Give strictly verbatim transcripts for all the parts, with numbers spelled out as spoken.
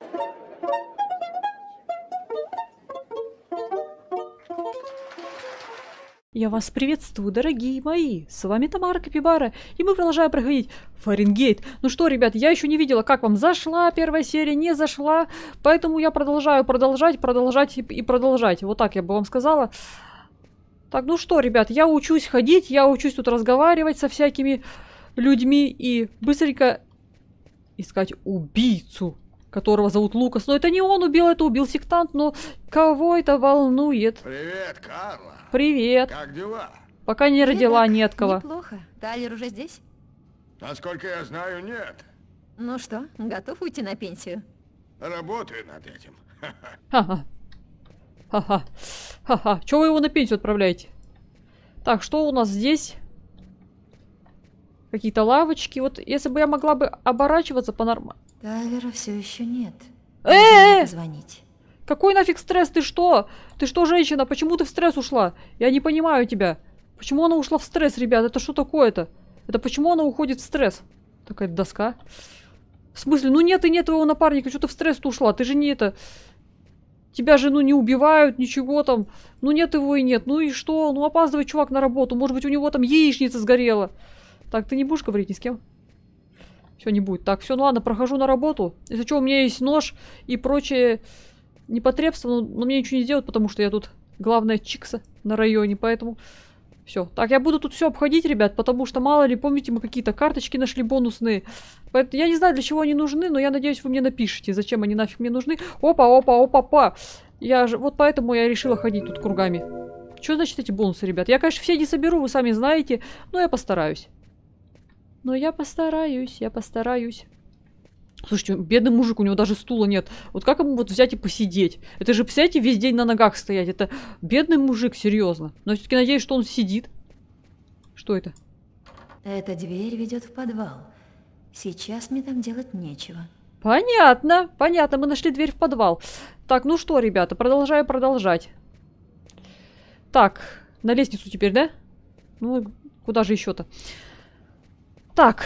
Я вас приветствую, дорогие мои! С вами Тамара Капибара, и мы продолжаем проходить Фаренгейт. Ну что, ребят, я еще не видела, как вам зашла первая серия, не зашла, поэтому я продолжаю продолжать, продолжать и продолжать. Вот так я бы вам сказала. Так, ну что, ребят, я учусь ходить, я учусь тут разговаривать со всякими людьми и быстренько искать убийцу, которого зовут Лукас. Но это не он убил, это убил сектант, но кого это волнует? Привет, Карла. Привет. Как дела? Пока не родила, Привет. ни от кого. Неплохо. Тайлер уже здесь? Насколько я знаю, нет. Ну что, готов уйти на пенсию? Работаю над этим. Ха-ха. Ха-ха. Ха-ха. Чего вы его на пенсию отправляете? Так, что у нас здесь? Какие-то лавочки. Вот если бы я могла бы оборачиваться по-нормальному. Тайлера все еще нет. Э-э-э! Позвонить. Какой нафиг стресс? Ты что? Ты что, женщина? Почему ты в стресс ушла? Я не понимаю тебя. Почему она ушла в стресс, ребят? Это что такое-то? Это почему она уходит в стресс? Такая доска. В смысле? Ну нет и нет твоего напарника. Что ты в стресс-то ушла? Ты же не это... Тебя же, ну, не убивают, ничего там. Ну нет его и нет. Ну и что? Ну опаздывает чувак на работу. Может быть, у него там яичница сгорела. Так, ты не будешь говорить ни с кем? Все, не будет. Так, все, ну ладно, прохожу на работу. Если что, у меня есть нож и прочее непотребство, но, но мне ничего не сделать, потому что я тут главная чикса на районе, поэтому все. Так, я буду тут все обходить, ребят, потому что, мало ли, помните, мы какие-то карточки нашли бонусные. Поэтому я не знаю, для чего они нужны, но я надеюсь, вы мне напишите, зачем они нафиг мне нужны. Опа, опа, опа, опа. Я же, вот поэтому я решила ходить тут кругами. Что значит эти бонусы, ребят? Я, конечно, все не соберу, вы сами знаете, но я постараюсь. Но я постараюсь, я постараюсь. Слушайте, бедный мужик, у него даже стула нет. Вот как ему вот взять и посидеть? Это же, представляете, весь день на ногах стоять. Это бедный мужик, серьезно. Но все-таки надеюсь, что он сидит. Что это? Эта дверь ведет в подвал. Сейчас мне там делать нечего. Понятно, понятно, мы нашли дверь в подвал. Так, ну что, ребята, продолжаю продолжать. Так, на лестницу теперь, да? Ну, куда же еще-то? Так.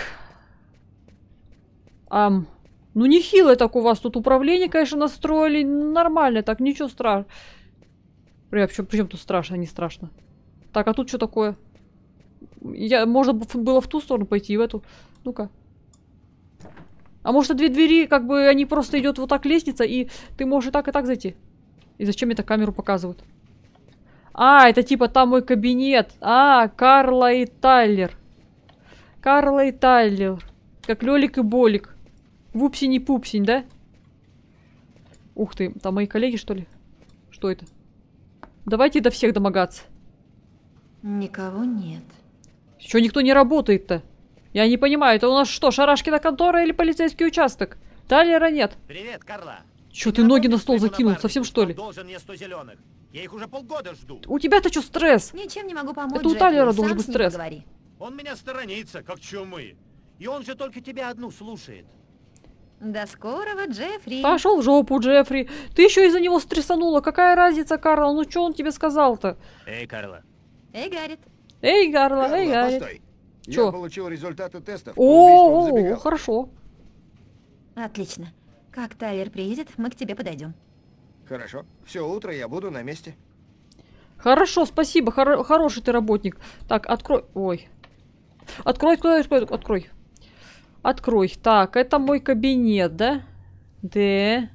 Ам... Ну, нехило так у вас тут управление, конечно, настроили. Нормально так, ничего страшного. Причем, причем тут страшно, не страшно. Так, а тут что такое? Я, можно было в ту сторону пойти, и в эту. Ну-ка. А может, две двери, как бы, они просто идет вот так лестница, и ты можешь и так, и так зайти? И зачем это камеру показывают? А, это типа там мой кабинет. А, Карла и Тайлер. Карла и Тайлер. Как Лёлик и Болик. Вупсень-пупсень, да? Ух ты, там мои коллеги, что ли? Что это? Давайте до всех домогаться. Никого нет. Чё никто не работает-то? Я не понимаю, это у нас что, Шарашкина контора или полицейский участок? Тайлера нет. Привет, Карла. Чё, ты ноги на стол закинул? Совсем что ли? Должен мне сто зеленых. Я их уже полгода жду. У тебя-то что, стресс? Ничем не могу помочь. Это у Джеффри, Тайлера сам должен быть с ним стресс. поговори. Он меня сторонится, как чумы. И он же только тебя одну слушает. До скорого, Джеффри. Пошел в жопу, Джеффри. Ты еще из-за него стрессанула. Какая разница, Карла? Ну что он тебе сказал-то? Эй, Карла. Эй, Гаррит. Эй, Карла, эй, Карла, Гарри. постой. Чё? Я получил результаты тестов по убийству в О, забегаловке. хорошо. Отлично. Как Тайлер приедет, мы к тебе подойдем. Хорошо. Все утро я буду на месте. Хорошо, спасибо. Хор хороший ты работник. Так, открой. Ой. Открой, открой, открой, открой. Открой. Так, это мой кабинет, да? Да.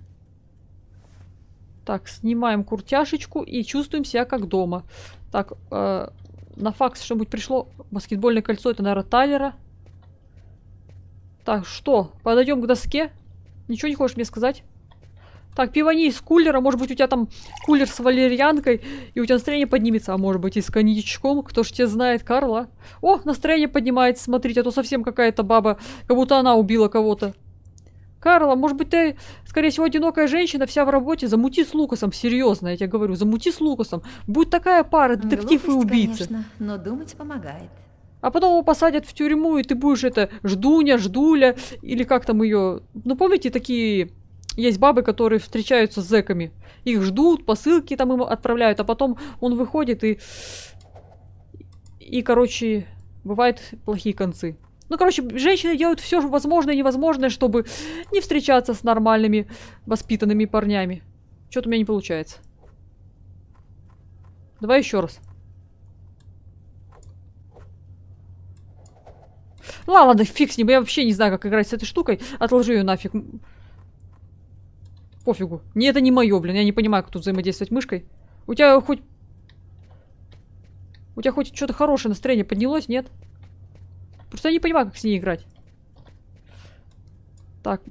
Так, снимаем куртяшечку и чувствуем себя как дома. Так, э, на факс что-нибудь пришло. Баскетбольное кольцо, это, наверное, Тайлера. Так, что? Подойдем к доске. Ничего не хочешь мне сказать? Так, пивони из кулера. Может быть, у тебя там кулер с валерьянкой, и у тебя настроение поднимется. А может быть, и с коньячком. Кто ж тебя знает, Карла? О, настроение поднимается, смотрите. А то совсем какая-то баба, как будто она убила кого-то. Карла, может быть, ты, скорее всего, одинокая женщина, вся в работе. Замути с Лукасом. Серьезно, я тебе говорю. Замути с Лукасом. Будет такая пара, детектив Глупость, и убийца. конечно, но думать помогает. А потом его посадят в тюрьму, и ты будешь это Ждуня, Ждуля, или как там ее... Ну, помните, такие... Есть бабы, которые встречаются с зэками. Их ждут, посылки там им отправляют, а потом он выходит и... И, короче, бывают плохие концы. Ну, короче, женщины делают все возможное и невозможное, чтобы не встречаться с нормальными, воспитанными парнями. Что-то у меня не получается. Давай еще раз. Ладно, фиг с ним. Я вообще не знаю, как играть с этой штукой. Отложи ее нафиг. Пофигу. Не, это не мое, блин. Я не понимаю, как тут взаимодействовать мышкой. У тебя хоть... У тебя хоть что-то хорошее настроение поднялось, нет? Просто я не понимаю, как с ней играть. Так.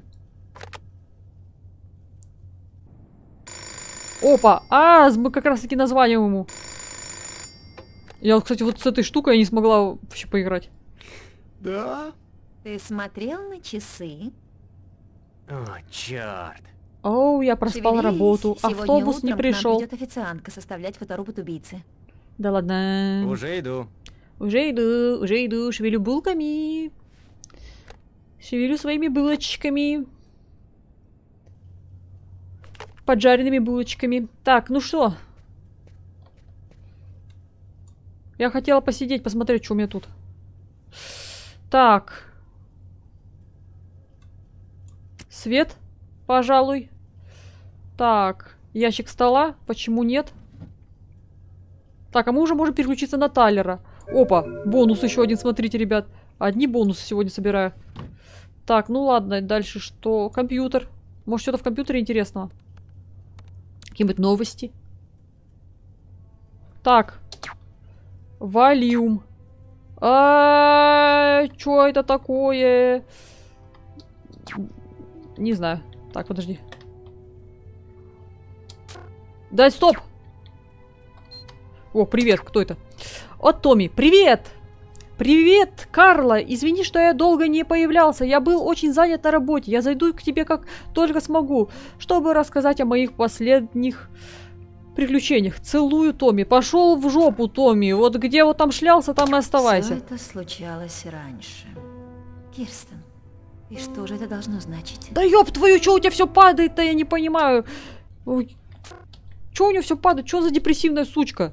Опа! А, мы как раз таки названием ему. Я, вот, кстати, вот с этой штукой я не смогла вообще поиграть. Да? Ты смотрел на часы? О, черт. Оу, я проспал Шевелись, работу. сегодня Автобус не утром к нам пришел. придет официантка составлять фоторобот убийцы. Да ладно. Уже иду. Уже иду, уже иду, шевелю булками. Шевелю своими булочками. Поджаренными булочками. Так, ну что? Я хотела посидеть, посмотреть, что у меня тут. Так. Свет, пожалуй. Так, ящик стола. Почему нет? Так, а мы уже можем переключиться на Тайлера. Опа, бонус еще один, смотрите, ребят. Одни бонусы сегодня собираю. Так, ну ладно, дальше что? Компьютер. Может, что-то в компьютере интересного? Какие-нибудь новости? Так. Валиум. А, что это такое? Не знаю. Так, подожди. Дай, стоп! О, привет, кто это? От Томми. Привет! Привет, Карла! Извини, что я долго не появлялся. Я был очень занят на работе. Я зайду к тебе как только смогу, чтобы рассказать о моих последних приключениях. Целую, Томми. Пошел в жопу, Томми. Вот где вот там шлялся, там и оставайся. Все это случалось раньше. Кирстен, и что же это должно значить? Да ёб твою, что у тебя все падает-то, я не понимаю. Ой. Что у нее все падает? Что за депрессивная сучка?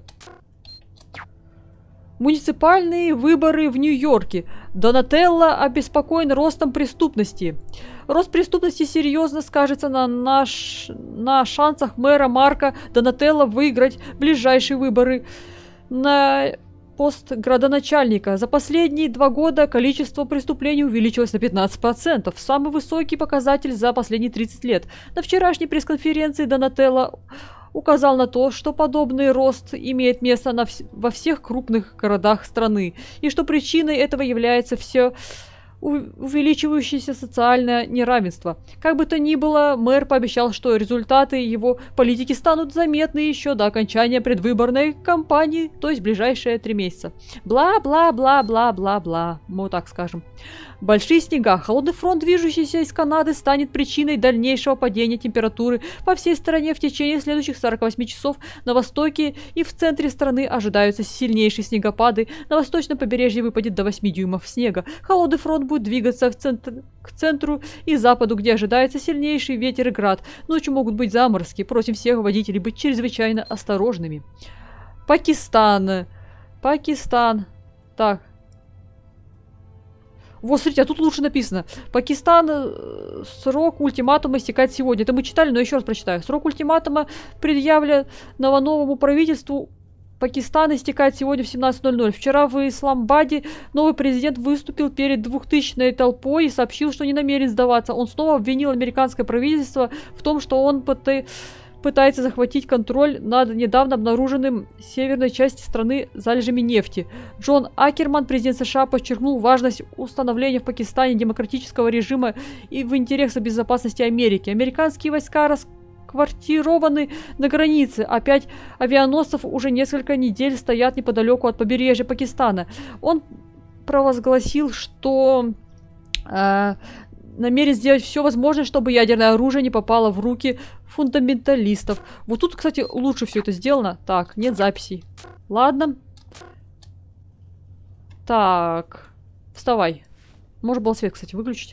Муниципальные выборы в Нью-Йорке. Донателло обеспокоен ростом преступности. Рост преступности серьезно скажется на, наш... на шансах мэра Марка Донателло выиграть ближайшие выборы на пост градоначальника. За последние два года количество преступлений увеличилось на пятнадцать процентов. Самый высокий показатель за последние тридцать лет. На вчерашней пресс-конференции Донателло указал на то, что подобный рост имеет место на вс во всех крупных городах страны, и что причиной этого является все увеличивающееся социальное неравенство. Как бы то ни было, мэр пообещал, что результаты его политики станут заметны еще до окончания предвыборной кампании, то есть в ближайшие три месяца. Бла-бла-бла-бла-бла-бла, мы так скажем. Большие снега. Холодный фронт, движущийся из Канады, станет причиной дальнейшего падения температуры по всей стране в течение следующих сорока восьми часов. На востоке и в центре страны ожидаются сильнейшие снегопады. На восточном побережье выпадет до восьми дюймов снега. Холодный фронт будет двигаться в центр, к центру и западу, где ожидается сильнейший ветер и град. Ночью могут быть заморозки. Просим всех водителей быть чрезвычайно осторожными. Пакистан. Пакистан. Так. Вот, смотрите, а тут лучше написано. Пакистан, э, срок ультиматума истекает сегодня. Это мы читали, но еще раз прочитаю. Срок ультиматума, предъявленного новому правительству Пакистана, истекает сегодня в семнадцать ноль ноль. Вчера в Исламабаде новый президент выступил перед двухтысячной толпой и сообщил, что не намерен сдаваться. Он снова обвинил американское правительство в том, что он пытай... пытается захватить контроль над недавно обнаруженным в северной части страны залежами нефти. Джон Акерман, президент США, подчеркнул важность установления в Пакистане демократического режима и в интересах безопасности Америки. Американские войска расквартированы на границе, а пять авианосцев уже несколько недель стоят неподалеку от побережья Пакистана. Он провозгласил, что э, намерен сделать все возможное, чтобы ядерное оружие не попало в руки фундаменталистов. Вот тут, кстати, лучше все это сделано. Так, нет записей. Ладно. Так. Вставай. Можно было свет, кстати, выключить.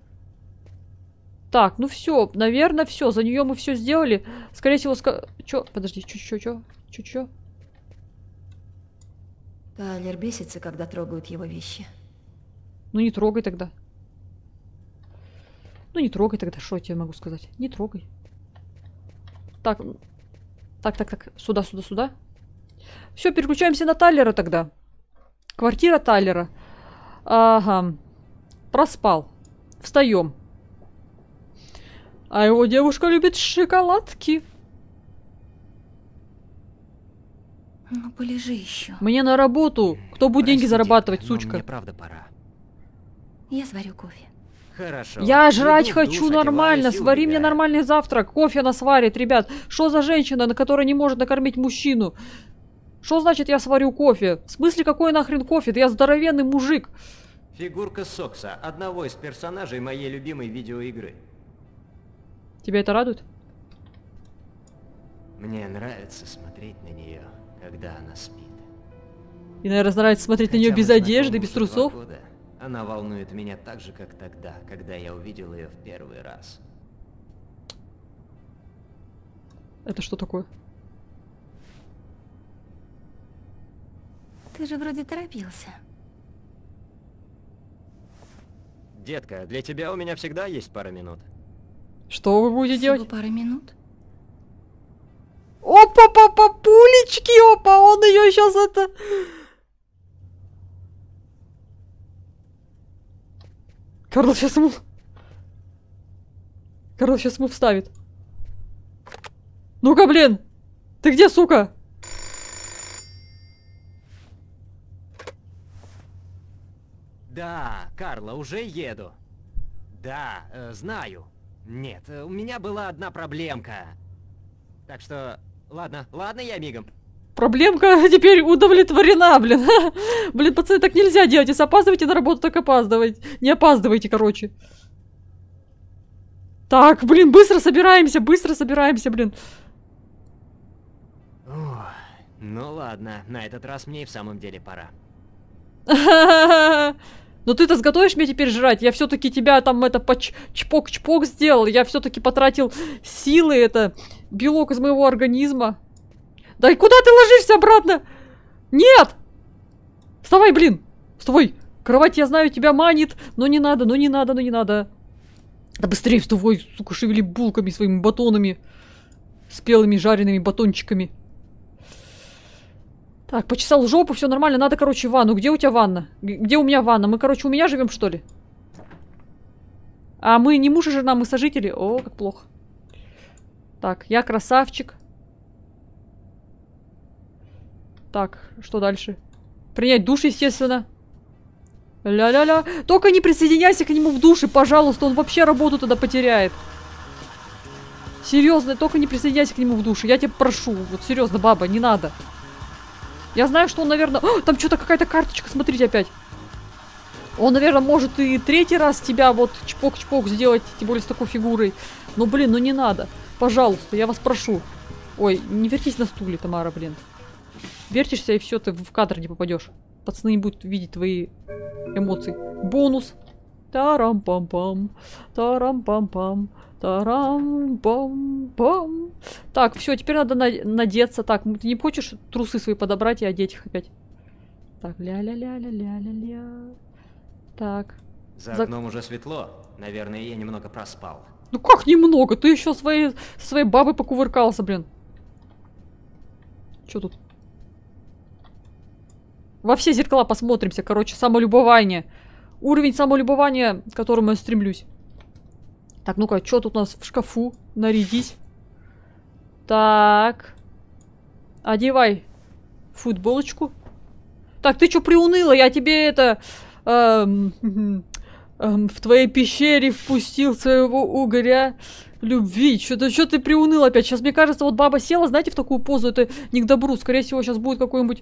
Так, ну все. Наверное, все. За нее мы все сделали. Скорее всего, ска... Чё? Подожди, чё, чё, чё? Чё, чё? Тайлер бесится, когда трогают его вещи. Ну не трогай тогда. Ну не трогай тогда, что я тебе могу сказать? Не трогай. Так, так, так, так, сюда, сюда, сюда. Все, переключаемся на Тайлера тогда. Квартира Тайлера. Ага. Проспал. Встаем. А его девушка любит шоколадки. Ну, полежи еще. Мне на работу. Кто будет деньги Простите, зарабатывать, но сучка? Мне правда пора. Я сварю кофе. Хорошо. Я жрать Иду в хочу душ, нормально. одеваюсь и Свари мне убегаю. нормальный завтрак. Кофе она сварит, ребят. Что за женщина, на которой не может накормить мужчину? Что значит я сварю кофе? В смысле, какой нахрен кофе? Да я здоровенный мужик. Фигурка Сокса, одного из персонажей моей любимой видеоигры. Тебя это радует? Мне нравится смотреть на нее, когда она спит. И, наверное, нравится смотреть на нее Хотя без мы одежды, знакомы без уже два трусов. года, она волнует меня так же, как тогда, когда я увидел ее в первый раз. Это что такое? Ты же вроде торопился. Детка, для тебя у меня всегда есть пара минут. Что вы будете Всего делать? пара минут. Опа, папа, пулечки, опа, он ее сейчас это... Карл сейчас ему... Карл сейчас ему вставит. Ну-ка, блин! Ты где, сука? Да, Карла, уже еду. Да, э, знаю. Нет, э, у меня была одна проблемка. Так что, ладно, ладно, я мигом. Проблемка теперь удовлетворена, блин. Блин, пацаны, так нельзя делать. Если опаздываете на работу, так опаздывайте. Не опаздывайте, короче. Так, блин, быстро собираемся, быстро собираемся, блин. Ух, ну ладно, на этот раз мне и в самом деле пора. Но ты-то сготовишь мне теперь жрать? Я все-таки тебя там это по чпок-чпок сделал. Я все-таки потратил силы, это белок из моего организма. Да и куда ты ложишься обратно? Нет! Вставай, блин! Вставай! Кровать, я знаю, тебя манит, но не надо, но не надо, но не надо. Да быстрее вставай, сука, шевели булками своими батонами. Спелыми жареными батончиками. Так, почесал жопу, все нормально. Надо, короче, ванну. Где у тебя ванна? Где у меня ванна? Мы, короче, у меня живем, что ли? А мы не муж и жена, мы сожители. О, как плохо. Так, я красавчик. Так, что дальше? Принять душ, естественно. Ля-ля-ля. Только не присоединяйся к нему в душе, пожалуйста. Он вообще работу тогда потеряет. Серьезно, только не присоединяйся к нему в душе. Я тебя прошу. Вот серьезно, баба, не надо. Я знаю, что он, наверное... О, там что-то какая-то карточка, смотрите опять. Он, наверное, может и третий раз тебя вот чпок-чпок сделать, тем более с такой фигурой. Но, блин, ну не надо. Пожалуйста, я вас прошу. Ой, не вертись на стуле, Тамара, блин. Вертишься, и все, ты в кадр не попадешь. Пацаны не будут видеть твои эмоции. Бонус. Тарам-пам-пам. Тарам-пам-пам. Тарам-пам-пам. Так, все, теперь надо на надеться. Так, ты не хочешь трусы свои подобрать и одеть их опять? Так, ля-ля-ля-ля-ля-ля-ля. Так. За За- окном уже светло. Наверное, я немного проспал. Ну как немного? Ты еще своей, со своей бабой покувыркался, блин. Что тут? Во все зеркала посмотримся. Короче, самолюбование. Уровень самолюбования, к которому я стремлюсь. Так, ну-ка, что тут у нас в шкафу? Нарядись. Так. Одевай футболочку. Так, ты что приуныла? Я тебе это... эм, эм, в твоей пещере впустил своего угоря любви. Что-то что ты приуныл опять? Сейчас, мне кажется, вот баба села, знаете, в такую позу. Это не к добру. Скорее всего, сейчас будет какой-нибудь...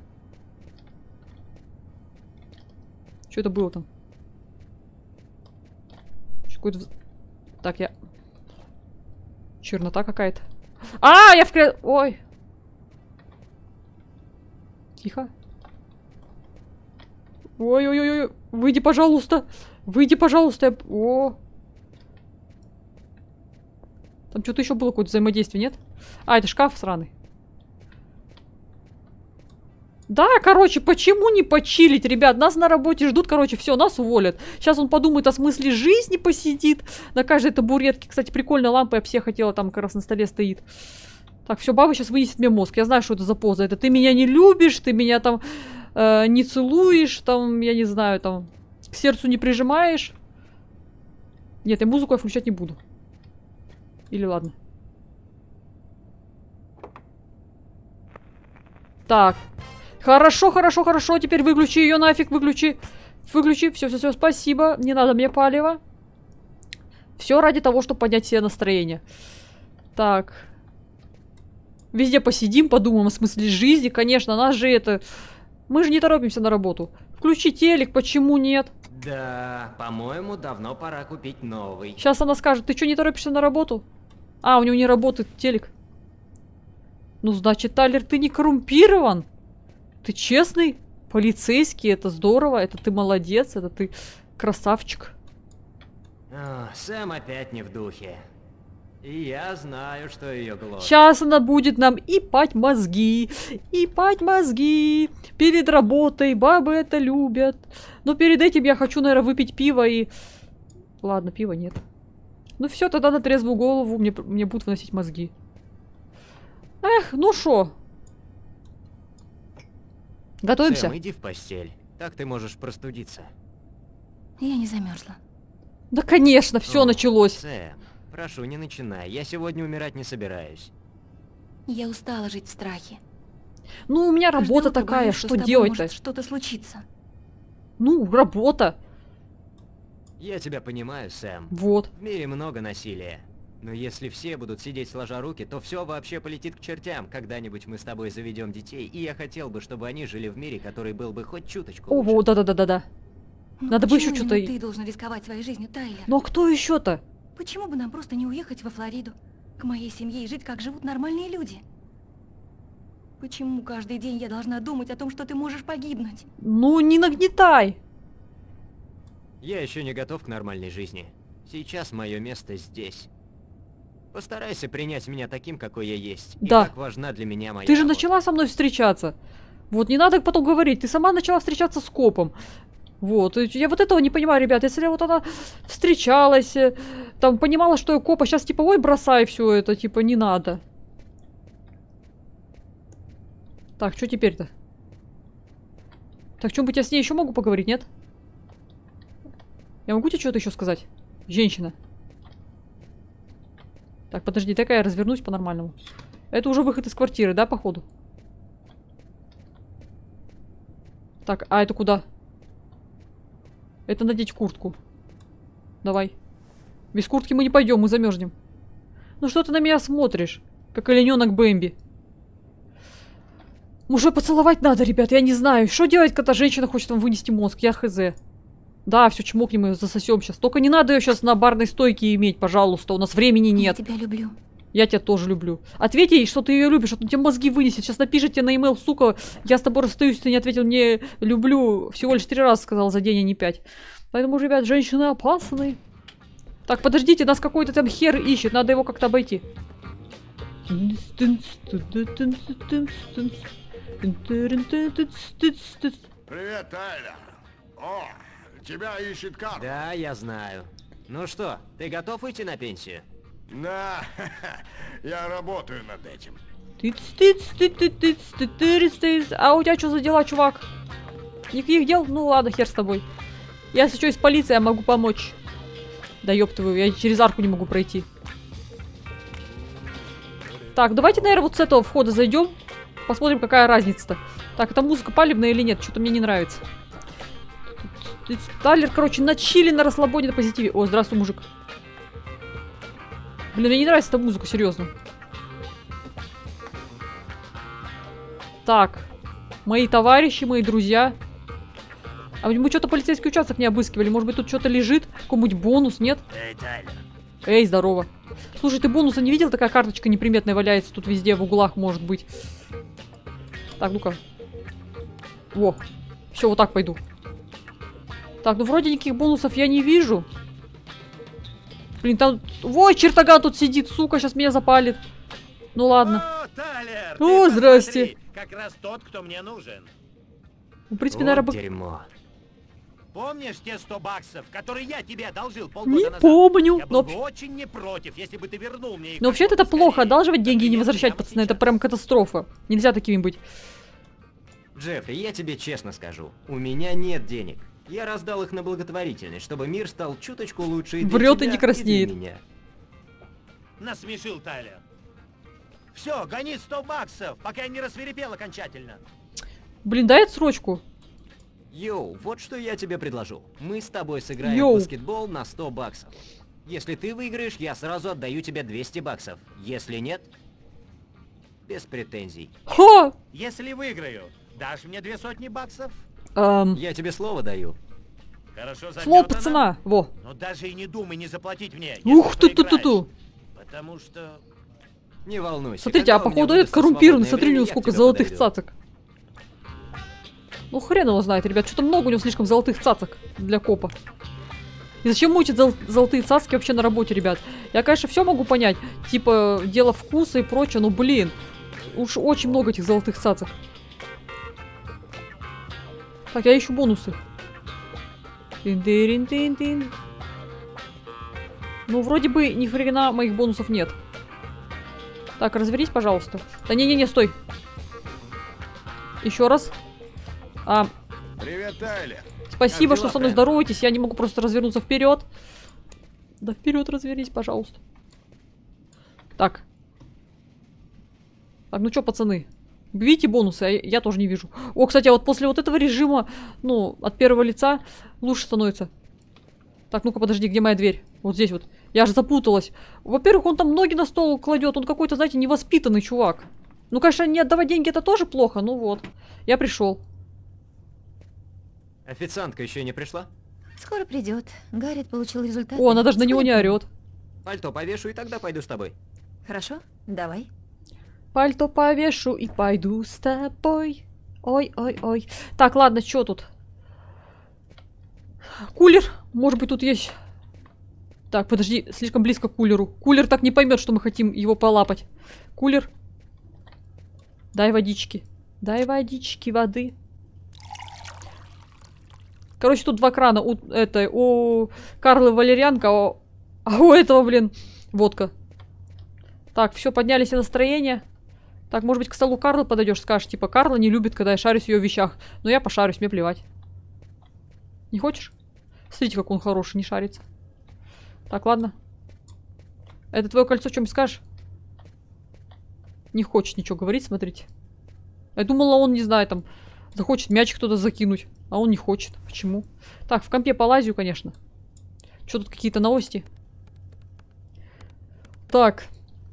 Что это было там? Какой-то... Так, я... Чернота какая-то. А, я в кре... Ой. Тихо. Ой-ой-ой. Выйди, пожалуйста. Выйди, пожалуйста. Я... О. Там что-то еще было, какое-то взаимодействие, нет? А, это шкаф сраный. Да, короче, почему не почилить, ребят? Нас на работе ждут, короче, все, нас уволят. Сейчас он подумает о смысле жизни, посидит. На каждой табуретке, кстати, прикольная лампа, я бы все хотела, там как раз на столе стоит. Так, все, баба сейчас вынесет мне мозг. Я знаю, что это за поза. Это ты меня не любишь, ты меня там э, не целуешь, там, я не знаю, там, к сердцу не прижимаешь. Нет, я музыку я включать не буду. Или ладно. Так. Хорошо, хорошо, хорошо. Теперь выключи ее нафиг, выключи. Выключи. Все, все, все, спасибо. Не надо мне палева. Все ради того, чтобы поднять себе настроение. Так. Везде посидим, подумаем о смысле жизни. Конечно, нас же это... Мы же не торопимся на работу. Включи телек, почему нет? Да, по-моему, давно пора купить новый. Сейчас она скажет, ты что, не торопишься на работу? А, у него не работает телек. Ну, значит, Тайлер, ты не коррумпирован. Ты честный, полицейский, это здорово, это ты молодец, это ты красавчик. О, Сэм опять не в духе. И я знаю, что ее гложет. Сейчас она будет нам и пать мозги, и пать мозги. Перед работой, бабы это любят. Но перед этим я хочу, наверное, выпить пиво и... Ладно, пива нет. Ну все, тогда на трезвую голову мне, мне будут выносить мозги. Эх, ну шо? Готовимся? Сэм, иди в постель. Так ты можешь простудиться. Я не замерзла. Да, конечно, все О, началось. Сэм, прошу, не начинай. Я сегодня умирать не собираюсь. Я устала жить в страхе. Ну, у меня Каждое работа утро такая, боюсь, что с тобой делать-то? может что-то случится. Ну, работа. Я тебя понимаю, Сэм. Вот. В мире много насилия. Но если все будут сидеть сложа руки, то все вообще полетит к чертям. Когда-нибудь мы с тобой заведем детей, и я хотел бы, чтобы они жили в мире, который был бы хоть чуточку лучше. Ого, да-да-да-да-да. Ну Надо бы почему еще что-то... именно ты должен рисковать своей жизнью, Тайлер? Ну, а кто еще-то? Почему бы нам просто не уехать во Флориду, к моей семье и жить, как живут нормальные люди? Почему каждый день я должна думать о том, что ты можешь погибнуть? Ну, не нагнетай. Я еще не готов к нормальной жизни. Сейчас мое место здесь. Постарайся принять меня таким, какой я есть. Да. И как важна для меня моя Ты же работа. начала со мной встречаться. Вот, не надо потом говорить. Ты сама начала встречаться с копом. Вот. И я вот этого не понимаю, ребят. Если вот она встречалась, э, там, понимала, что я копа, сейчас типа, ой, бросай все это, типа, не надо. Так, что теперь-то? Так, что-нибудь я с ней еще могу поговорить, нет? Я могу тебе что-то еще сказать? Женщина. Так, подожди, дай-ка я развернусь по-нормальному. Это уже выход из квартиры, да, походу? Так, а это куда? Это надеть куртку. Давай. Без куртки мы не пойдем, мы замерзнем. Ну что ты на меня смотришь? Как олененок Бэмби. Уже поцеловать надо, ребят, я не знаю. Что делать, когда женщина хочет вам вынести мозг? Я хз. Да, все, чмокнем ее, засосем сейчас. Только не надо ее сейчас на барной стойке иметь, пожалуйста. У нас времени нет. Я тебя люблю. Я тебя тоже люблю. Ответь ей, что ты ее любишь, а то тебе мозги вынесет. Сейчас напишите на e-mail, сука, я с тобой расстаюсь, ты не ответил мне люблю. Всего лишь три раза сказал за день, а не пять. Поэтому, ребят, женщины опасны. Так, подождите, нас какой-то там хер ищет, надо его как-то обойти. Привет, Тайлер. О, тебя ищет Карл. Да, я знаю. Ну что, ты готов уйти на пенсию? Да, я работаю над этим. А у тебя что за дела, чувак? Никаких дел? Ну ладно, хер с тобой. Я, если что, из полиции, я могу помочь. Да ёб твою, я через арку не могу пройти. Так, давайте, наверное, вот с этого входа зайдем. Посмотрим, какая разница-то. Так, это музыка палевная или нет? Что-то мне не нравится. Тайлер, короче, на чили, на расслабоне, на позитиве. О, здравствуй, мужик. Блин, мне не нравится эта музыка, серьезно. Так. Мои товарищи, мои друзья. А мы что-то полицейский участок не обыскивали. Может быть, тут что-то лежит? Какой-нибудь бонус, нет? Эй, Тайлер. Эй, здорово. Слушай, ты бонуса не видел? Такая карточка неприметная валяется тут везде, в углах, может быть. Так, ну-ка. Во. Все, вот так пойду. Так, ну вроде никаких бонусов я не вижу. Блин, там... Во, чертоган тут сидит, сука, сейчас меня запалит. Ну ладно. О, Тайлер, О, ты здрасте. посмотри, как раз тот, кто мне нужен. В принципе, Вот наверное, бы... дерьмо. Помнишь те сто баксов, которые я тебе одолжил полгода Не назад? помню. Я но... был бы очень не против, если бы ты вернул мне их. Но вообще-то это плохо. Одалживать деньги и не возвращать, пацаны. Это прям катастрофа. Нельзя такими быть. Джеффри, я тебе честно скажу. У меня нет денег. Я раздал их на благотворительность, чтобы мир стал чуточку лучше и для Врет и тебя, не краснеет. для меня. Насмешил Тайлер. Все, гони сто баксов, пока я не рассверепел окончательно. Блин, дай отсрочку. Йоу, вот что я тебе предложу. Мы с тобой сыграем Йоу. в баскетбол на сто баксов. Если ты выиграешь, я сразу отдаю тебе двести баксов. Если нет, без претензий. Ха! Если выиграю, дашь мне две сотни баксов? Эм, Я тебе слово даю. Хорошо, слово заметано. пацана. Во. Но даже и не думай не заплатить мне. Ух если ты ту ту проиграешь. ту Потому что... Не волнуйся. Смотрите, а когда у меня походу будет этот коррумпированный. свободное Смотри, у время, него я к сколько тебе золотых подойду. цацок. Ну хрен его знает, ребят. Что-то много у него слишком золотых цацок для копа. И зачем мучить зол золотые цацки вообще на работе, ребят? Я, конечно, все могу понять. Типа, дело вкуса и прочее, но, блин. Уж очень много этих золотых цацок. Так, я ищу бонусы. Тин-тин-тин-тин. Ну, вроде бы ни хрена моих бонусов нет. Так, развернись, пожалуйста. Да не-не-не, стой. Еще раз. А, Привет, Тайлер. спасибо, Как что дела, со мной Фрэнк? здороваетесь. Я не могу просто развернуться вперед. Да вперед развернись, пожалуйста. Так. Так, ну что, пацаны? Видите бонусы? А я, я тоже не вижу. О, кстати, а вот после вот этого режима, ну, от первого лица лучше становится. Так, ну-ка, подожди, где моя дверь? Вот здесь вот. Я же запуталась. Во-первых, он там ноги на стол кладет. Он какой-то, знаете, невоспитанный чувак. Ну, конечно, не отдавать деньги это тоже плохо. Ну вот. Я пришел. Официантка еще не пришла? Скоро придет. Гаррет получил результат. О, она даже на него не орет. Пальто повешу и тогда пойду с тобой. Хорошо, давай. Пальто повешу и пойду с тобой. Ой-ой-ой. Так, ладно, что тут? Кулер. Может быть, тут есть... Так, подожди, слишком близко к кулеру. Кулер так не поймет, что мы хотим его полапать. Кулер. Дай водички. Дай водички, воды. Короче, тут два крана. У, это, у Карлы валерьянка, а, а у этого, блин, водка. Так, все, поднялись и настроение. Так, может быть, к столу Карлы подойдешь, скажешь, типа, Карла не любит, когда я шарюсь в ее вещах. Но я пошарюсь, мне плевать. Не хочешь? Смотрите, как он хороший, не шарится. Так, ладно. Это твое кольцо, что-нибудь скажешь? Не хочет ничего говорить, смотрите. Я думала, он, не знаю, там, захочет мяч кто-то закинуть. А он не хочет. Почему? Так, в компе полазию, конечно. Что тут какие-то новости? Так.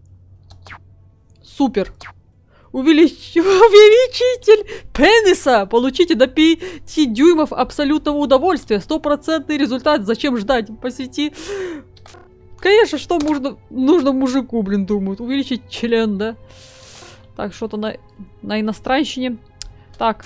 Супер. Увелич... Увеличитель пениса. Получите до пяти дюймов абсолютного удовольствия. Стопроцентный результат. Зачем ждать? Посети... Конечно, что можно... нужно мужику, блин, думают. Увеличить член, да? Так, что-то на... на иностранщине. Так.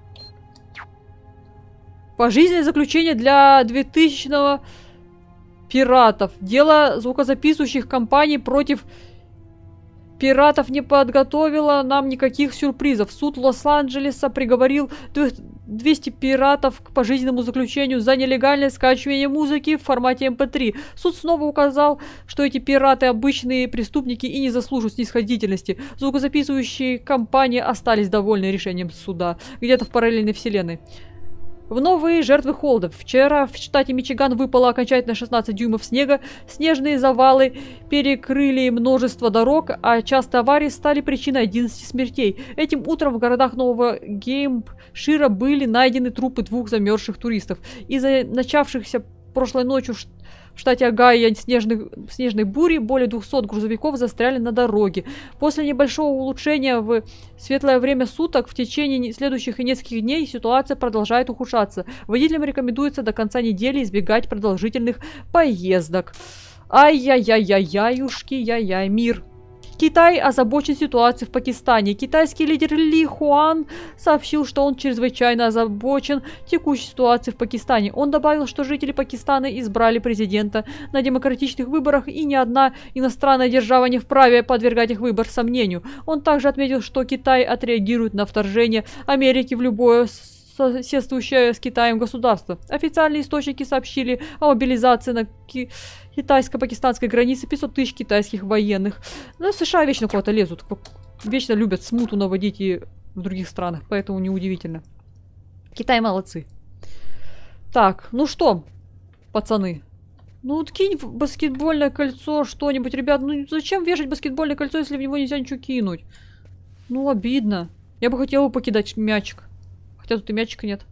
Пожизненное заключение для двухтысячного пиратов. Дело звукозаписывающих компаний против пиратов не подготовило нам никаких сюрпризов. Суд Лос-Анджелеса приговорил двести пиратов к пожизненному заключению за нелегальное скачивание музыки в формате эм пэ три. Суд снова указал, что эти пираты обычные преступники и не заслуживают снисходительности. Звукозаписывающие компании остались довольны решением суда. Где-то в параллельной вселенной. В новые жертвы холодов. Вчера в штате Мичиган выпало окончательно шестнадцать дюймов снега. Снежные завалы перекрыли множество дорог, а частые аварии стали причиной одиннадцати смертей. Этим утром в городах Нового Геймпшира были найдены трупы двух замерзших туристов. Из-за начавшихся прошлой ночью в штате Огайо снежных, снежной бури более двухсот грузовиков застряли на дороге. После небольшого улучшения в светлое время суток в течение следующих нескольких дней ситуация продолжает ухудшаться. Водителям рекомендуется до конца недели избегать продолжительных поездок. Ай-яй-яй-яй-яюшки, яй-яй, мир. Китай озабочен ситуацией в Пакистане. Китайский лидер Ли Хуан сообщил, что он чрезвычайно озабочен текущей ситуацией в Пакистане. Он добавил, что жители Пакистана избрали президента на демократичных выборах, и ни одна иностранная держава не вправе подвергать их выбор сомнению. Он также отметил, что Китай отреагирует на вторжение Америки в любое соседствующее с Китаем государство. Официальные источники сообщили о мобилизации на ки китайско-пакистанской границе пятьсот тысяч китайских военных. Но США вечно куда-то лезут. Вечно любят смуту наводить и в других странах, поэтому неудивительно. Китай молодцы. Так, ну что, пацаны? Ну вот кинь в баскетбольное кольцо что-нибудь, ребят. Ну зачем вешать баскетбольное кольцо, если в него нельзя ничего кинуть? Ну обидно. Я бы хотела покидать мячик. Хотя тут и мячика нет.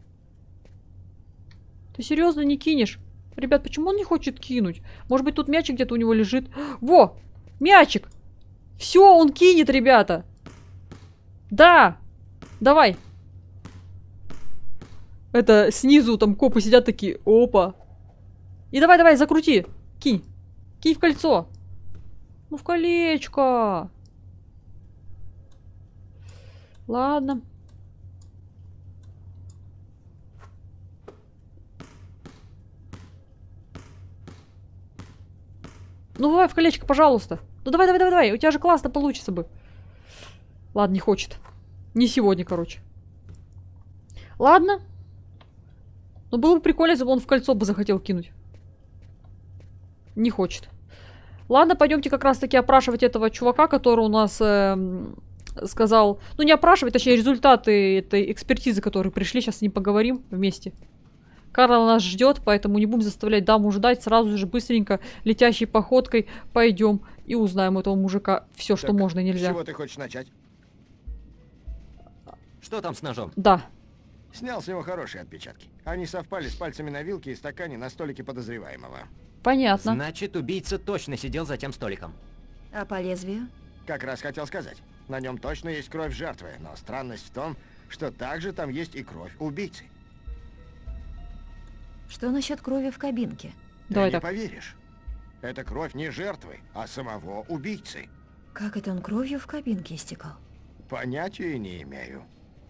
Ты серьезно не кинешь? Ребят, почему он не хочет кинуть? Может быть, тут мячик где-то у него лежит? Во! Мячик! Все, он кинет, ребята! Да! Давай! Это снизу там копы сидят такие. Опа! И давай-давай, закрути! Кинь! Кинь в кольцо! Ну, в колечко! Ладно. Ну, давай в колечко, пожалуйста. Ну, давай, давай, давай, давай. У тебя же классно получится бы. Ладно, не хочет. Не сегодня, короче. Ладно. Но было бы прикольно, если бы он в кольцо бы захотел кинуть. Не хочет. Ладно, пойдемте как раз-таки опрашивать этого чувака, который у нас э, сказал... Ну, не опрашивать, точнее, результаты этой экспертизы, которые пришли. Сейчас с ним поговорим вместе. Карл нас ждет, поэтому не будем заставлять даму ждать. Сразу же быстренько, летящей походкой пойдем и узнаем у этого мужика все, что Так, можно и с нельзя. чего ты хочешь начать? Что там с ножом? Да. Снял с него хорошие отпечатки. Они совпали с пальцами на вилке и стакане на столике подозреваемого. Понятно. Значит, убийца точно сидел за тем столиком. А по лезвию? Как раз хотел сказать. На нем точно есть кровь жертвы, но странность в том, что также там есть и кровь убийцы. Что насчет крови в кабинке? Давай Ты не так. поверишь. Это кровь не жертвы, а самого убийцы. Как это он кровью в кабинке истекал? Понятия не имею.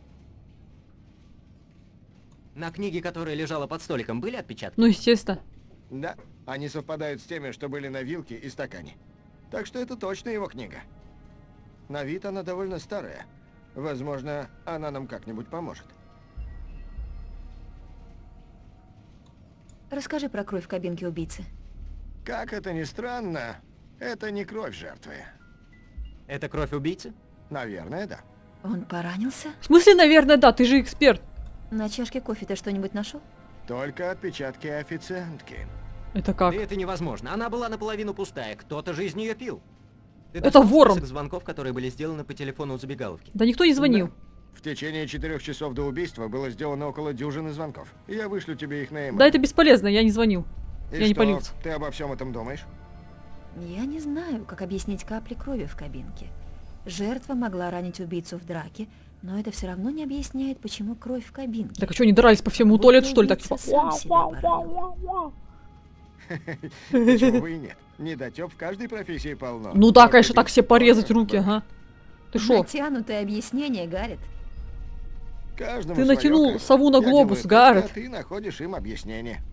На книге, которая лежала под столиком, были отпечатки? Ну, естественно. Да, они совпадают с теми, что были на вилке и стакане. Так что это точно его книга. На вид она довольно старая. Возможно, она нам как-нибудь поможет. Расскажи про кровь в кабинке убийцы. Как это ни странно, это не кровь жертвы. Это кровь убийцы? Наверное, да. Он поранился? В смысле, наверное, да, ты же эксперт. На чашке кофе ты что-нибудь нашел? Только отпечатки официантки. Это как? Да это невозможно. Она была наполовину пустая. Кто-то же из нее пил. Ты Это достал вором. список звонков, которые были сделаны по телефону у забегаловки? Да никто не звонил. Да. В течение четырех часов до убийства было сделано около дюжины звонков. Я вышлю тебе их на e-mail. Да, это бесполезно, я не звонил. И я не что, полился. ты обо всем этом думаешь? Я не знаю, как объяснить капли крови в кабинке. Жертва могла ранить убийцу в драке, но это все равно не объясняет, почему кровь в кабинке. Так а что, они дрались по всему Будто туалету, что ли, так убийца типа? сам себя поранил. Почему бы и нет? Недотёп в каждой профессии полно. Ну да, Вот конечно, и так ты себе порезать тоже руки, будешь. ага. Ты шо? Натянутое объяснение, Гаррет. Каждому Ты своё, натянул Кэрри. сову на Я глобус, делаю Гаррет. тесты, а ты находишь им объяснение.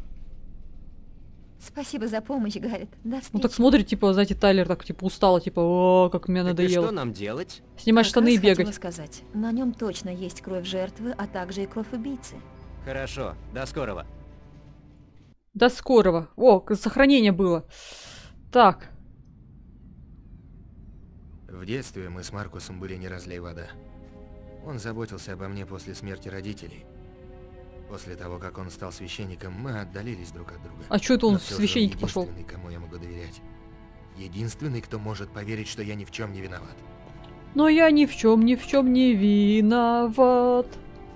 Спасибо за помощь, Гаррет. До встречи. Ну так смотрит, типа, знаете, Тайлер так, типа, устала, типа, о, как мне Так и что надоело. нам делать? Снимать Как штаны и раз хотела бегать. сказать, на нем точно есть кровь жертвы, а также и кровь убийцы. Хорошо, до скорого. До скорого. О, к- сохранение было. Так. В детстве мы с Маркусом были не разлей вода. Он заботился обо мне после смерти родителей. После того, как он стал священником, мы отдалились друг от друга. А чё это он Но в всё же священник пошел? единственный, кому я могу доверять. Единственный, кто может поверить, что я ни в чем не виноват. Но я ни в чем, ни в чем не виноват.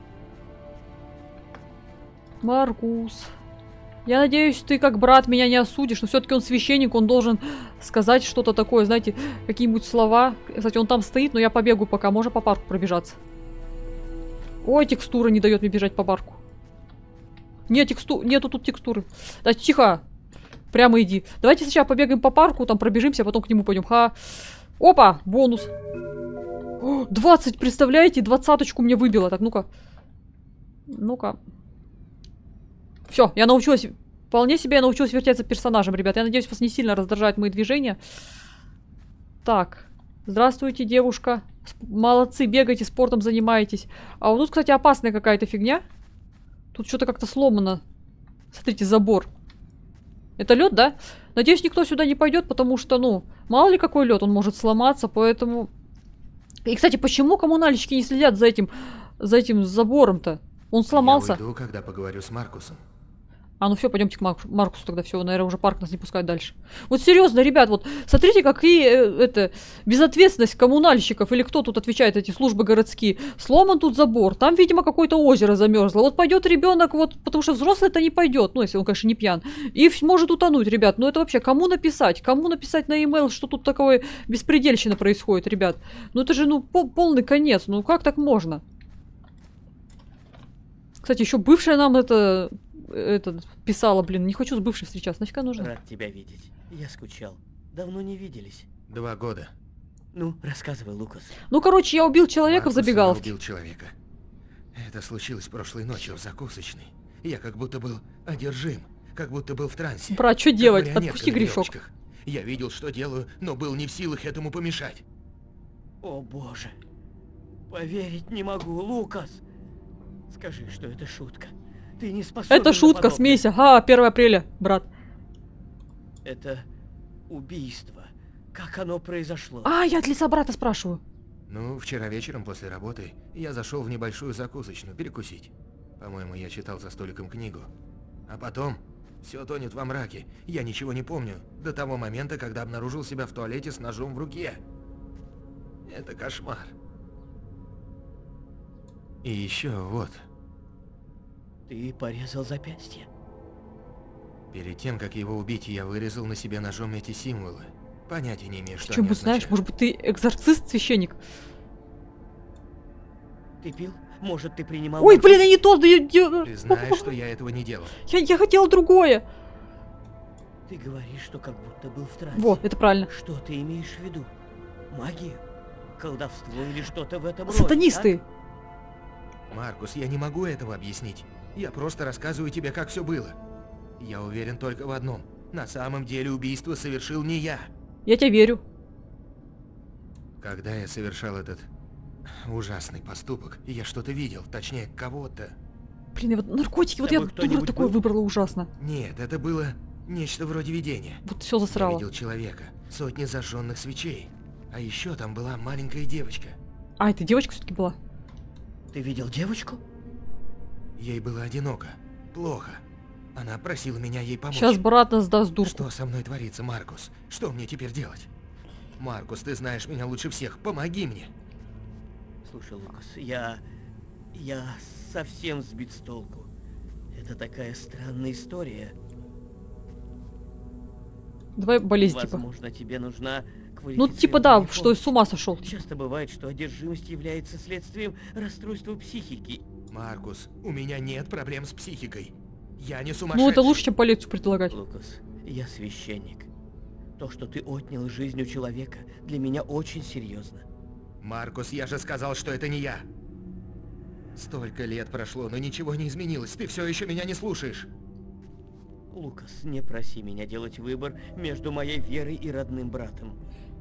Маркус. Я надеюсь, ты как брат меня не осудишь, но все-таки он священник, он должен сказать что-то такое, знаете, какие-нибудь слова. Кстати, он там стоит, но я побегу пока, можно по парку пробежаться. Ой, текстура не дает мне бежать по парку. Нет, тексту... Нету тут текстуры. Да, тихо. Прямо иди. Давайте сначала побегаем по парку, там пробежимся, а потом к нему пойдем. Ха. Опа, бонус. О, двадцать, представляете? Двадцаточку мне выбило. Так, ну-ка. Ну-ка. Все, я научилась... Вполне себе я научилась вертеться персонажем, ребят. Я надеюсь, вас не сильно раздражают мои движения. Так. Здравствуйте, девушка. Молодцы, бегаете, спортом занимаетесь. А вот тут, кстати, опасная какая-то фигня. Тут что-то как-то сломано. Смотрите, забор. Это лед, да? Надеюсь, никто сюда не пойдет, потому что, ну, мало ли какой лед, он может сломаться, поэтому... И, кстати, почему коммунальщики не следят за этим, за этим забором-то? Он сломался. Я уйду, когда поговорю с Маркусом. А, ну все, пойдемте к Мар Маркусу тогда. Все, наверное, уже парк нас не пускает дальше. Вот серьезно, ребят, вот смотрите, какие э, это безответственность коммунальщиков или кто тут отвечает, эти службы городские. Сломан тут забор, там, видимо, какое-то озеро замерзло. Вот пойдет ребенок, вот, потому что взрослый-то не пойдет, ну, если он, конечно, не пьян, и может утонуть, ребят. Ну это вообще кому написать? Кому написать на e-mail, что тут такое беспредельщина происходит, ребят? Ну это же, ну, пол полный конец. Ну как так можно? Кстати, еще бывшая нам это... Это, писала, блин, не хочу с бывшей встречаться, нафига нужно? Рад тебя видеть. Я скучал. Давно не виделись. Два года. Ну, рассказывай, Лукас. Ну, короче, я убил человека Маркус, в забегаловке. я убил человека. Это случилось прошлой ночью в закусочной. Я как будто был одержим, как будто был в трансе. Брат, что Как делать? марионетка Отпусти на грешок. веревочках. Я видел, что делаю, но был не в силах этому помешать. О боже. Поверить не могу, Лукас. Скажи, что это шутка. Ты не способен Это на шутка, подобное. смейся. Ага, первое апреля, брат. Это убийство. Как оно произошло? А, я от лица брата спрашиваю. Ну, вчера вечером после работы я зашел в небольшую закусочную перекусить. По-моему, я читал за столиком книгу. А потом все тонет во мраке. Я ничего не помню до того момента, когда обнаружил себя в туалете с ножом в руке. Это кошмар. И еще вот. Ты порезал запястье. Перед тем, как его убить, я вырезал на себе ножом эти символы. Понятия не имею, что Чем они бы знаешь, означают. может быть, ты экзорцист, священник? Ты пил? Может, ты принимал... Ой, наркотики? блин, я не то, да я, я- Ты знаешь, что я этого не делал. я, я хотела другое. Ты говоришь, что как будто был в трансе. Вот, это правильно. Что ты имеешь в виду? Магию? Колдовство или что-то в этом роде? Сатанисты. так? Маркус, я не могу этого объяснить. Я просто рассказываю тебе, как все было. Я уверен только в одном. На самом деле убийство совершил не я. Я тебе верю. Когда я совершал этот ужасный поступок, я что-то видел, точнее, кого-то. Блин, я вот наркотики, С вот я тобой дура кто-нибудь такое был? выбрала ужасно. Нет, это было нечто вроде видения. Вот все Я засрало. видел человека, сотни зажженных свечей. А еще там была маленькая девочка. А, это девочка все-таки была. Ты видел девочку? Ей было одиноко, плохо. Она просила меня ей помочь. Сейчас брат нас даст дурку. Что со мной творится, Маркус? Что мне теперь делать? Маркус, ты знаешь меня лучше всех. Помоги мне. Слушай, Лукас, я... Я совсем сбит с толку. Это такая странная история. Давай болезнь, типа. Возможно, тебе нужна Ну, типа, да, квалифицированная что помощь. с ума сошел. Часто бывает, что одержимость является следствием расстройства психики. Маркус, у меня нет проблем с психикой. Я не сумасшедший. Ну, это лучше, чем полицию предлагать. Лукас, я священник. То, что ты отнял жизнь у человека, для меня очень серьезно. Маркус, я же сказал, что это не я. Столько лет прошло, но ничего не изменилось. Ты все еще меня не слушаешь. Лукас, не проси меня делать выбор между моей верой и родным братом.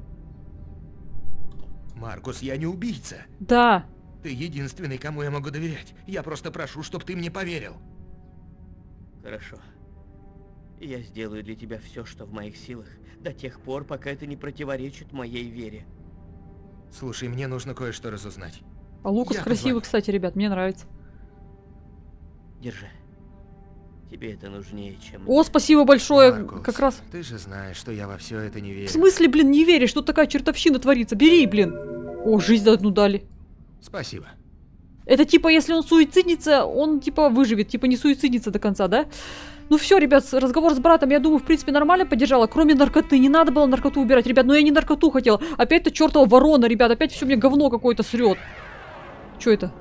Маркус, я не убийца. Да. Ты единственный, кому я могу доверять. Я просто прошу, чтобы ты мне поверил. Хорошо. Я сделаю для тебя все, что в моих силах, до тех пор, пока это не противоречит моей вере. Слушай, мне нужно кое-что разузнать. А Лукас Я красивый, позвоню. кстати, ребят, мне нравится. Держи. Тебе это нужнее, чем... О, спасибо большое. Маркус, Как раз. ты же знаешь, что я во все это не верю. В смысле, блин, не веришь? Тут такая чертовщина творится. Бери, блин. О, жизнь одну дали. Спасибо. Это типа, если он суициднится, он типа выживет, типа не суициднится до конца, да? Ну все, ребят, с- разговор с братом, я думаю, в принципе, нормально поддержала, кроме наркоты. Не надо было наркоту убирать, ребят, но я не наркоту хотела. Опять-то чертова ворона, ребят, опять все мне говно какое-то срет. Что это?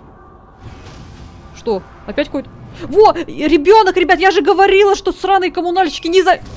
Что? Опять какой-то... Во! Ребенок, ребят, я же говорила, что сраные коммунальщики не за...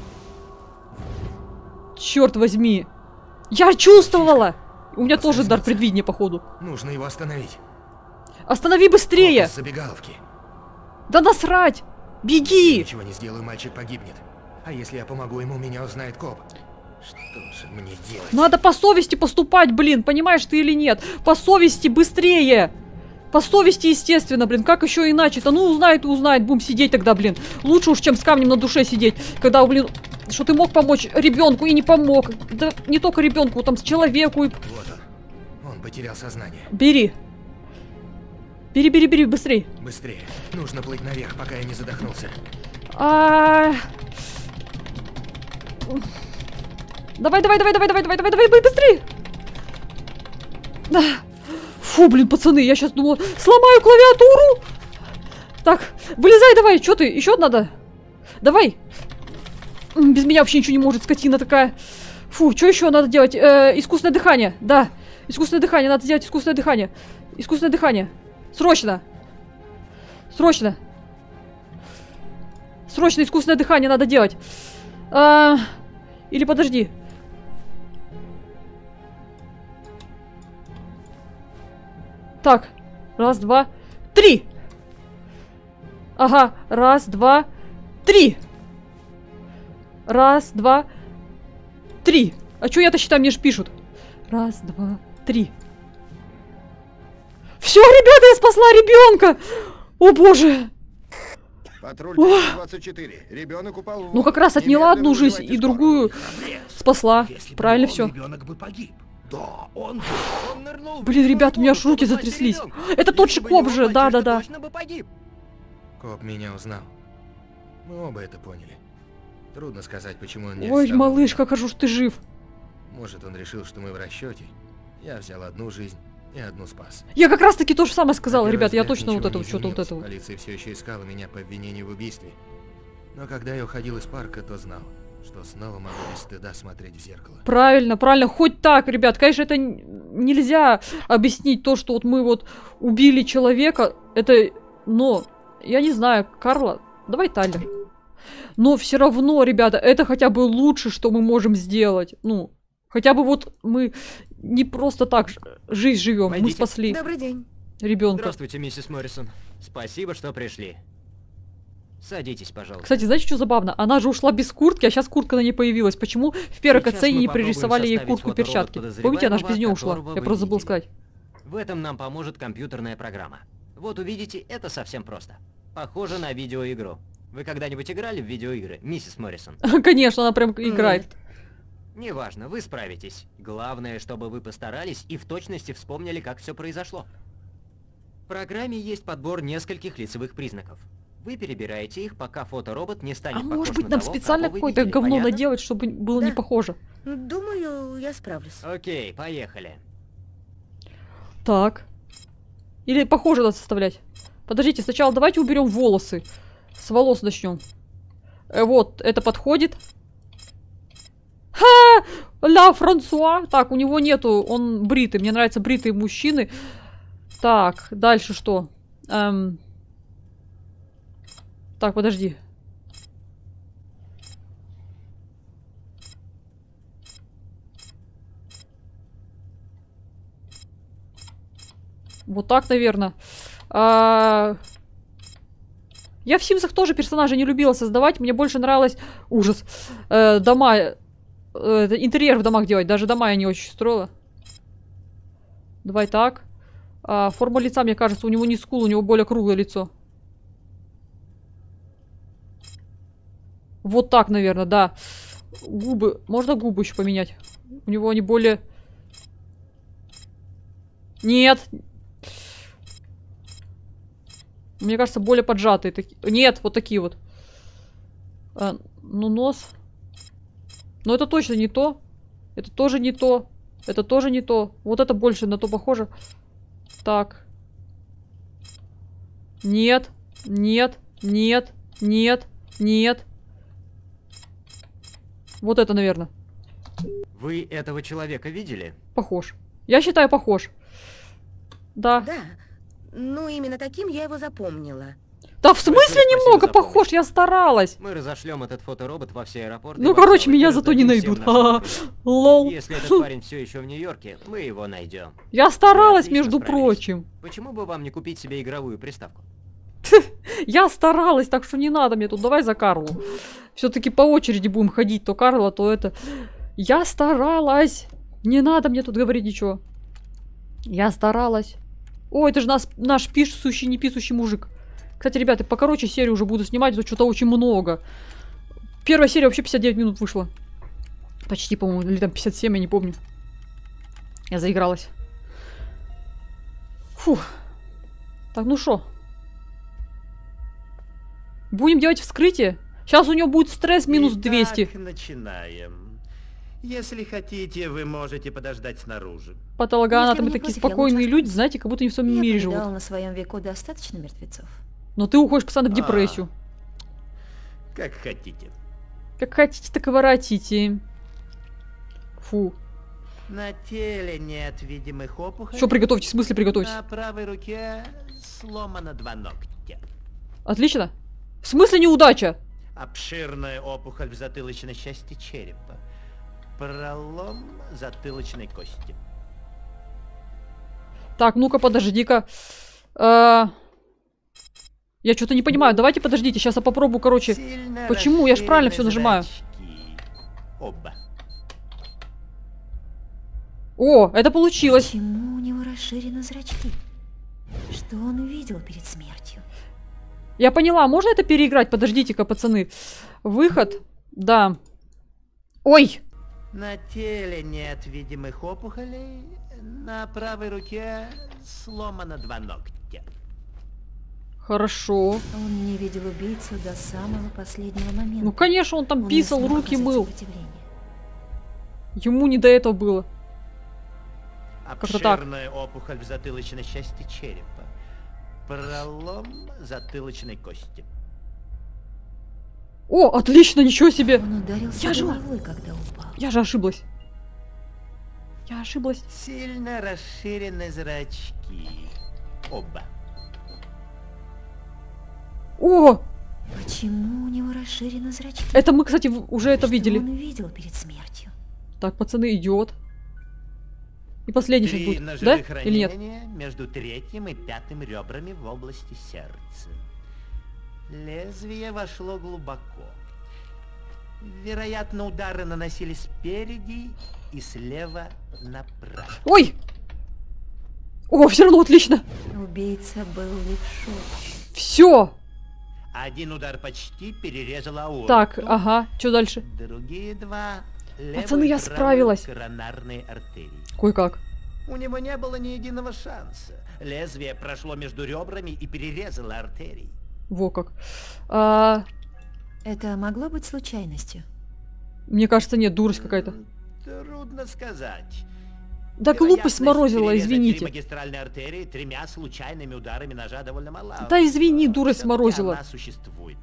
Черт возьми. Я чувствовала! У меня тоже дар предвидения, походу. Нужно его остановить. Останови быстрее! Фокус забегаловки. Да насрать! Беги! Ничего не сделаю, мальчик погибнет. А если я помогу ему, меня узнает коп. Что же мне делать? Надо по совести поступать, блин, понимаешь ты или нет? По совести быстрее! По совести, естественно, блин, как еще иначе-то? Ну, узнает и узнает, будем сидеть тогда, блин. Лучше уж, чем с камнем на душе сидеть. Когда, блин, что ты мог помочь ребенку и не помог. Да не только ребенку, там, с человеку. И... Вот он. Он потерял сознание. Бери. Бери, бери, бери, быстрей. Быстрее. Нужно плыть наверх, пока я не задохнулся. А... Давай, давай, давай, давай, давай, давай, давай, давай, быстрее. Да. Фу, блин, пацаны, я сейчас думала, сломаю клавиатуру. Так, вылезай давай, что ты, еще надо? Давай. Без меня вообще ничего не может, скотина такая. Фу, что еще надо делать? Э, искусственное дыхание, да. Искусственное дыхание, надо сделать искусственное дыхание. Искусственное дыхание. Срочно. Срочно. Срочно искусственное дыхание надо делать. А, или подожди. Так, раз, два, три. Ага, раз, два, три. Раз, два, три. А чё я-то считаю, мне же пишут. Раз, два, три. Все, ребята, я спасла ребенка! О боже! Патруль Ох. двадцать четыре. Ребенок упал в воду. Ну как раз отняла Немедленно одну жизнь вызывайте и другую спасла. Если бы Правильно он, все. ребенок бы погиб. Да, он, бы- он нырнул в Блин, ледяную ребят, у меня воду, аж руки чтобы спасти затряслись. ребенка. Это тот Если же бы коп не же, он, да, да, мальчишка да. точно бы погиб. Коп меня узнал. Мы оба это поняли. Трудно сказать, почему он не Ой, арестовал малыш, меня. как хорошо, что ты жив. Может, он решил, что мы в расчете. Я взял одну жизнь и одну спас. Я как раз таки то же самое сказала, На первый ребят, я взгляд точно вот ничего это не вот, что-то вот изменилось. это вот. Полиция все еще искала меня по обвинению в убийстве. Но когда я уходил из парка, то знал, что снова могу без стыда смотреть в зеркало. Правильно, правильно, хоть так, ребят. Конечно, это н- нельзя объяснить то, что вот мы вот убили человека. Это, но, я не знаю, Карла, давай Тайлер. Но все равно, ребята, это хотя бы лучше, что мы можем сделать. Ну, хотя бы вот мы не просто так ж- жизнь живем, мы Войдите. спасли Добрый день. ребенка. Здравствуйте, миссис Моррисон. Спасибо, что пришли. Садитесь, пожалуйста. Кстати, знаете, что забавно? Она же ушла без куртки, а сейчас куртка на ней появилась. Почему в первой Сейчас катсцене мы не попробуем пририсовали ей составить куртку и фоторобот перчатки? Помните, она же без нее ушла. которого Я вы просто забыл видели. сказать. В этом нам поможет компьютерная программа. Вот увидите, это совсем просто. Похоже на видеоигру. Вы когда-нибудь играли в видеоигры, миссис Моррисон? Конечно, она прям играет. Нет. Неважно, вы справитесь. Главное, чтобы вы постарались и в точности вспомнили, как все произошло. В программе есть подбор нескольких лицевых признаков. Вы перебираете их, пока фоторобот не станет А похож может быть, на нам того, специально кого вы какое-то видели, говно понятно? наделать, чтобы было не Да. похоже? Думаю, я справлюсь. Окей, поехали. Так. Или похоже надо составлять. Подождите, сначала давайте уберем волосы. С волос начнем. Э, вот, это подходит. Ха! Ля Франсуа. Так, у него нету, он бритый. Мне нравятся бритые мужчины. Так, дальше что? Эм... Так, подожди. Вот так, наверное. А... Я в Симсах тоже персонажа не любила создавать. Мне больше нравилось... Ужас. Э, дома... Э, интерьер в домах делать. Даже дома я не очень строила. Давай так. А, форма лица, мне кажется, у него не скул, у него более круглое лицо. Вот так, наверное, да. Губы. Можно губы еще поменять? У него они более... Нет. Мне кажется, более поджатые. Таки... Нет, вот такие вот. А, ну, нос. Но это точно не то. Это тоже не то. Это тоже не то. Вот это больше на то похоже. Так. Нет. Нет. Нет. Нет. Нет. Вот это, наверное. Вы этого человека видели? Похож. Я считаю, похож. Да. Да. Ну, именно таким я его запомнила. Да в смысле Большое немного спасибо за похож? Я старалась. Мы разошлем этот фоторобот во все аэропорты. Ну, и короче, вокзалы и меня зато не раздадим всем найдут. нашим Ха-ха. друзьям. Лол. Если этот парень все еще в Нью-Йорке, мы его найдем. Я старалась, отлично между справились. прочим. Почему бы вам не купить себе игровую приставку? Я старалась, так что не надо мне тут. Давай за Карлу. Все-таки по очереди будем ходить. То Карла, то это. Я старалась. Не надо мне тут говорить ничего. Я старалась. О, это же нас, наш пишущий, не писущий мужик. Кстати, ребята, покороче серию уже буду снимать, тут что-то очень много. Первая серия вообще пятьдесят девять минут вышла. Почти, по-моему, или там пятьдесят семь, я не помню. Я заигралась. Фух. Так, ну шо? Будем делать вскрытие? Сейчас у него будет стресс минус двести. Итак, начинаем. Если хотите, вы можете подождать снаружи. Патологоанатомы Если вы не такие против, я спокойные лучше люди, знаете, как будто не в своем Я мире повидала живут. на своем веку достаточно мертвецов. Но ты уходишь постоянно в А. депрессию. Как хотите. Как хотите, так и воротите. Фу. На теле нет видимых опухолей. Все, приготовьтесь, в смысле приготовьтесь. На правой руке сломано два ногтя. Отлично. В смысле неудача? Обширная опухоль в затылочной части черепа. Пролом затылочной кости. Так, ну-ка, подожди-ка. А, Я что-то не понимаю. Давайте подождите, сейчас я попробую, короче. Сильно Почему? Я ж правильно всё нажимаю. зрачки. Оба. О, это получилось. Почему у него расширены зрачки? Что он увидел перед смертью? Я поняла, можно это переиграть? Подождите-ка, пацаны. Выход? Да. Ой! На теле нет видимых опухолей. На правой руке сломано два ногтя. Хорошо. Он не видел убийцу до самого последнего момента. Ну, конечно, он там Он не писал, смог руки оказать мыл. сопротивление. Ему не до этого было. Как-то так. Обширная опухоль в затылочной части черепа. Пролом затылочной кости. О, отлично, ничего себе. Он ударился Я жива. головой, когда упал. Я же ошиблась. Я ошиблась. Сильно расширены зрачки. Оба. О, Почему у него расширены зрачки? это мы, кстати, в- уже это Что видели. он увидел перед смертью? Так, пацаны, идет. И последний сейчас Три будет, да? ножевых Или нет? ранения между третьим и пятым ребрами в области сердца. Лезвие вошло глубоко. Вероятно, удары наносились спереди и слева направо. Ой! О, все равно отлично. Убийца был левшой. Все. Один удар почти перерезал аорту. Так, ага. Что дальше? Другие два левую Пацаны, и я правую справилась. коронарные артерии. Кое-как. У него не было ни единого шанса. Лезвие прошло между ребрами и перерезало артерии. Во как. А, Это могло быть случайностью? мне кажется, нет, дурость какая-то. М, Трудно сказать. Да глупость Вероятность сморозила, перерезать три извините. магистральные артерии тремя случайными ударами ножа довольно мала. Да извини, но дурость всё-таки сморозила. она существует.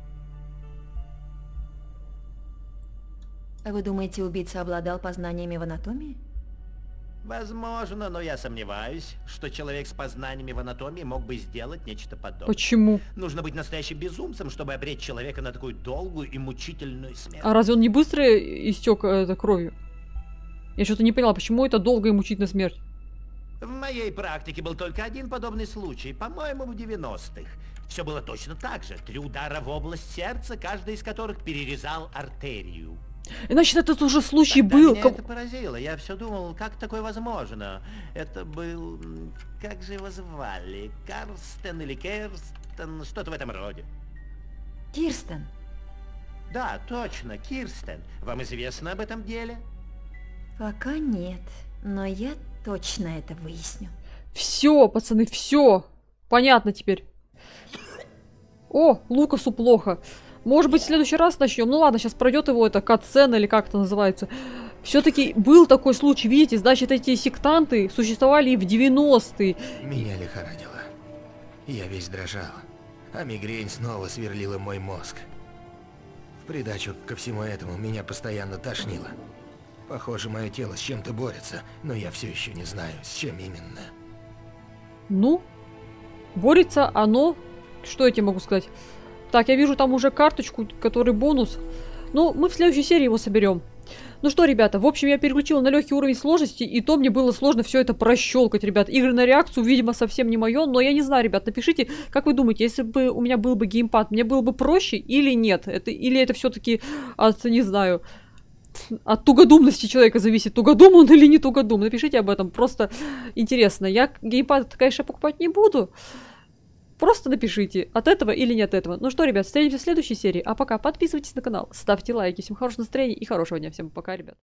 А вы думаете, убийца обладал познаниями в анатомии? Возможно, но я сомневаюсь, что человек с познаниями в анатомии мог бы сделать нечто подобное. Почему? Нужно быть настоящим безумцем, чтобы обречь человека на такую долгую и мучительную смерть. А разве он не быстро истек это кровью? Я что-то не поняла, почему это долгая и мучительная смерть? В моей практике был только один подобный случай, по-моему, в девяностых. Все было точно так же. Три удара в область сердца, каждый из которых перерезал артерию. Значит, этот уже случай Тогда был. меня Как- это поразило. Я все думал, как такое возможно. Это был... м, Как же его звали? Карстен или Керстен? Что-то в этом роде. Кирстен. Да, точно, Кирстен. Вам известно об этом деле? Пока нет, но я точно это выясню. Все, пацаны, все. Понятно теперь. О, Лукасу плохо. Может быть, в следующий раз начнем. Ну ладно, сейчас пройдет его это катсцена или как это называется. Все-таки был такой случай, видите, значит, эти сектанты существовали и в девяностые. Меня лихорадило. Я весь дрожал, а мигрень снова сверлила мой мозг. В придачу ко всему этому меня постоянно тошнило. Похоже, мое тело с чем-то борется, но я все еще не знаю, с чем именно. Ну, борется оно. Что я тебе могу сказать? Так, я вижу там уже карточку, который бонус. Ну, мы в следующей серии его соберем. Ну что, ребята, в общем, я переключила на легкий уровень сложности, и то мне было сложно все это прощелкать, ребят. Игры на реакцию, видимо, совсем не мое, но я не знаю, ребят, напишите, как вы думаете, если бы у меня был бы геймпад, мне было бы проще или нет? Это, или это все-таки от, не знаю, от тугодумности человека зависит, тугодум он или не тугодум. Напишите об этом, просто интересно. Я геймпад, конечно, покупать не буду. Просто напишите, от этого или не от этого. Ну что, ребят, встретимся в следующей серии. А пока подписывайтесь на канал, ставьте лайки. Всем хорошего настроения и хорошего дня. Всем пока, ребят.